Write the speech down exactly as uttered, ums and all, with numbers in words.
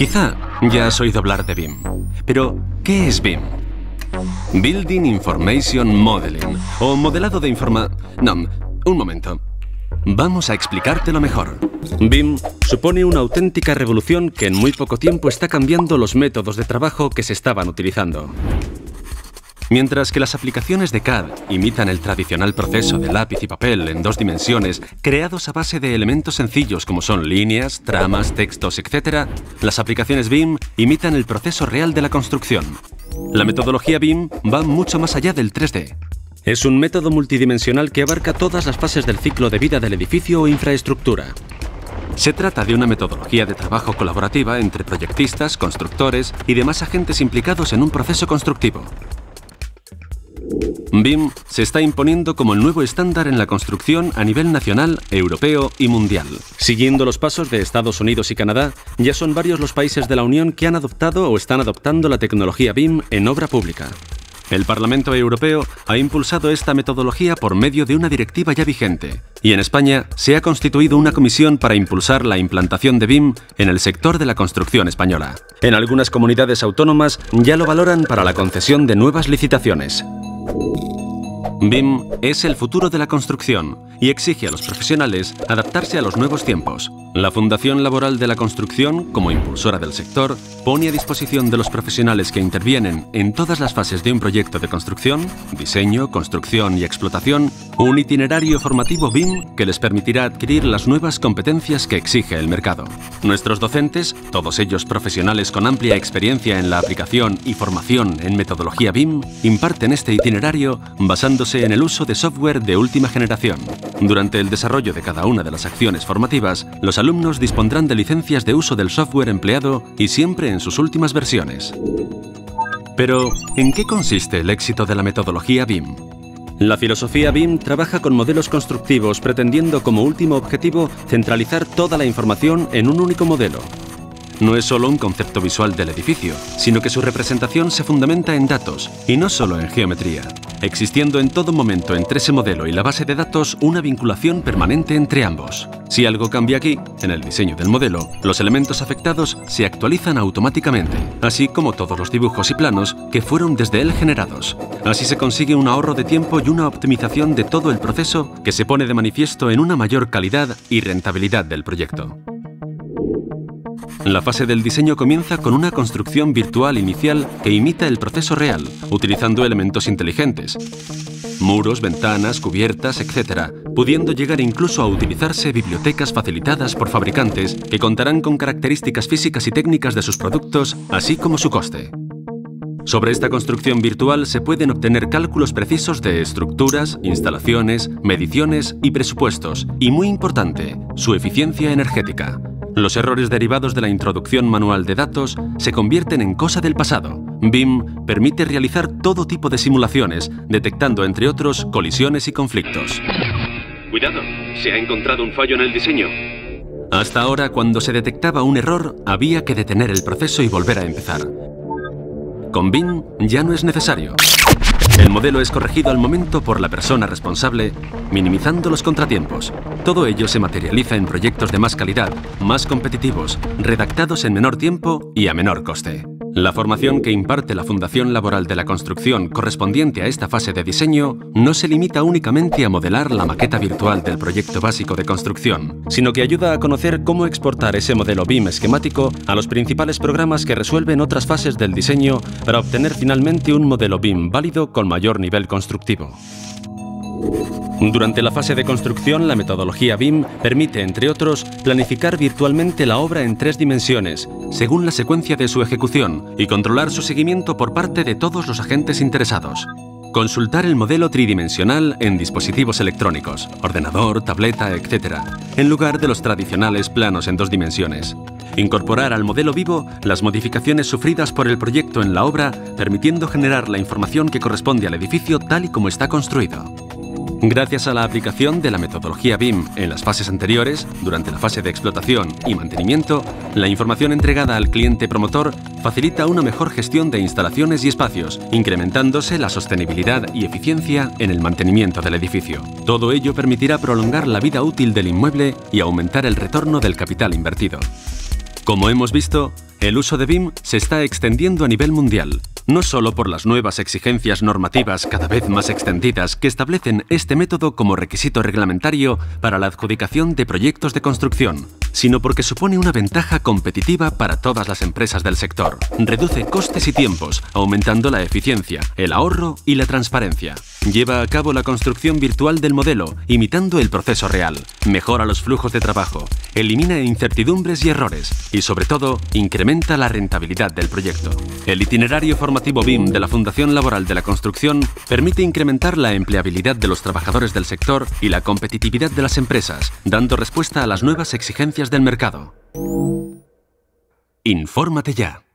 Quizá ya has oído hablar de B I M. Pero, ¿qué es B I M? Building Information Modeling, o modelado de informa... No, un momento. Vamos a explicártelo mejor. B I M supone una auténtica revolución que en muy poco tiempo está cambiando los métodos de trabajo que se estaban utilizando. Mientras que las aplicaciones de C A D imitan el tradicional proceso de lápiz y papel en dos dimensiones, creados a base de elementos sencillos como son líneas, tramas, textos, etcétera, las aplicaciones B I M imitan el proceso real de la construcción. La metodología B I M va mucho más allá del tres D. Es un método multidimensional que abarca todas las fases del ciclo de vida del edificio o infraestructura. Se trata de una metodología de trabajo colaborativa entre proyectistas, constructores y demás agentes implicados en un proceso constructivo. B I M se está imponiendo como el nuevo estándar en la construcción a nivel nacional, europeo y mundial. Siguiendo los pasos de Estados Unidos y Canadá, ya son varios los países de la Unión que han adoptado o están adoptando la tecnología B I M en obra pública. El Parlamento Europeo ha impulsado esta metodología por medio de una directiva ya vigente, y en España se ha constituido una comisión para impulsar la implantación de B I M en el sector de la construcción española. En algunas comunidades autónomas ya lo valoran para la concesión de nuevas licitaciones. B I M es el futuro de la construcción y exige a los profesionales adaptarse a los nuevos tiempos. La Fundación Laboral de la Construcción, como impulsora del sector, pone a disposición de los profesionales que intervienen en todas las fases de un proyecto de construcción, diseño, construcción y explotación, un itinerario formativo B I M que les permitirá adquirir las nuevas competencias que exige el mercado. Nuestros docentes, todos ellos profesionales con amplia experiencia en la aplicación y formación en metodología B I M, imparten este itinerario basándose en el uso de software de última generación. Durante el desarrollo de cada una de las acciones formativas, los alumnos dispondrán de licencias de uso del software empleado y siempre en sus últimas versiones. Pero, ¿en qué consiste el éxito de la metodología B I M? La filosofía B I M trabaja con modelos constructivos pretendiendo como último objetivo centralizar toda la información en un único modelo. No es solo un concepto visual del edificio, sino que su representación se fundamenta en datos, y no solo en geometría, existiendo en todo momento entre ese modelo y la base de datos una vinculación permanente entre ambos. Si algo cambia aquí, en el diseño del modelo, los elementos afectados se actualizan automáticamente, así como todos los dibujos y planos que fueron desde él generados. Así se consigue un ahorro de tiempo y una optimización de todo el proceso que se pone de manifiesto en una mayor calidad y rentabilidad del proyecto. La fase del diseño comienza con una construcción virtual inicial que imita el proceso real, utilizando elementos inteligentes, muros, ventanas, cubiertas, etcétera, pudiendo llegar incluso a utilizarse bibliotecas facilitadas por fabricantes que contarán con características físicas y técnicas de sus productos, así como su coste. Sobre esta construcción virtual se pueden obtener cálculos precisos de estructuras, instalaciones, mediciones y presupuestos, y muy importante, su eficiencia energética. Los errores derivados de la introducción manual de datos se convierten en cosa del pasado. B I M permite realizar todo tipo de simulaciones, detectando entre otros colisiones y conflictos. Cuidado, se ha encontrado un fallo en el diseño. Hasta ahora, cuando se detectaba un error, había que detener el proceso y volver a empezar. Con B I M ya no es necesario. El modelo es corregido al momento por la persona responsable, minimizando los contratiempos. Todo ello se materializa en proyectos de más calidad, más competitivos, redactados en menor tiempo y a menor coste. La formación que imparte la Fundación Laboral de la Construcción correspondiente a esta fase de diseño no se limita únicamente a modelar la maqueta virtual del proyecto básico de construcción, sino que ayuda a conocer cómo exportar ese modelo B I M esquemático a los principales programas que resuelven otras fases del diseño para obtener finalmente un modelo B I M válido con mayor nivel constructivo. Durante la fase de construcción, la metodología B I M permite, entre otros, planificar virtualmente la obra en tres dimensiones, según la secuencia de su ejecución, y controlar su seguimiento por parte de todos los agentes interesados. Consultar el modelo tridimensional en dispositivos electrónicos, ordenador, tableta, etcétera, en lugar de los tradicionales planos en dos dimensiones. Incorporar al modelo vivo las modificaciones sufridas por el proyecto en la obra, permitiendo generar la información que corresponde al edificio tal y como está construido. Gracias a la aplicación de la metodología B I M en las fases anteriores, durante la fase de explotación y mantenimiento, la información entregada al cliente promotor facilita una mejor gestión de instalaciones y espacios, incrementándose la sostenibilidad y eficiencia en el mantenimiento del edificio. Todo ello permitirá prolongar la vida útil del inmueble y aumentar el retorno del capital invertido. Como hemos visto, El uso de B I M se está extendiendo a nivel mundial, no solo por las nuevas exigencias normativas cada vez más extendidas que establecen este método como requisito reglamentario para la adjudicación de proyectos de construcción, sino porque supone una ventaja competitiva para todas las empresas del sector. Reduce costes y tiempos, aumentando la eficiencia, el ahorro y la transparencia. Lleva a cabo la construcción virtual del modelo, imitando el proceso real. Mejora los flujos de trabajo, elimina incertidumbres y errores y, sobre todo, incrementa la rentabilidad del proyecto. El itinerario formativo B I M de la Fundación Laboral de la Construcción permite incrementar la empleabilidad de los trabajadores del sector y la competitividad de las empresas, dando respuesta a las nuevas exigencias del mercado. Infórmate ya.